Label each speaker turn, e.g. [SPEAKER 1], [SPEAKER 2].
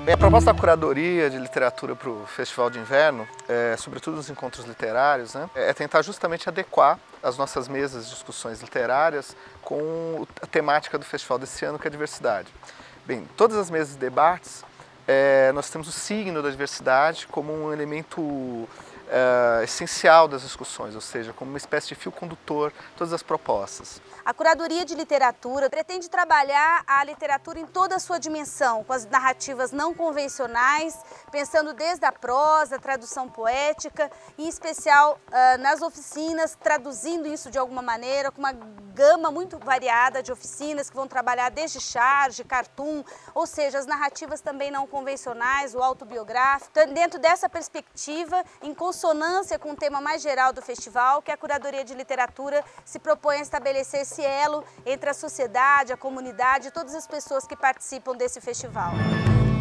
[SPEAKER 1] Bem, a proposta da curadoria de literatura para o Festival de Inverno, sobretudo nos encontros literários, né, é tentar justamente adequar as nossas mesas de discussões literárias com a temática do festival desse ano, que é a diversidade. Bem, todas as mesas de debates, nós temos o signo da diversidade como um elemento essencial das discussões, ou seja, como uma espécie de fio condutor todas as propostas.
[SPEAKER 2] A Curadoria de Literatura pretende trabalhar a literatura em toda a sua dimensão, com as narrativas não convencionais, pensando desde a prosa, a tradução poética, em especial nas oficinas, traduzindo isso de alguma maneira, com uma gama muito variada de oficinas que vão trabalhar desde charge, cartoon, ou seja, as narrativas também não convencionais, o autobiográfico. Então, dentro dessa perspectiva, em consonância com o tema mais geral do festival, que a Curadoria de Literatura se propõe a estabelecer esse elo entre a sociedade, a comunidade e todas as pessoas que participam desse festival.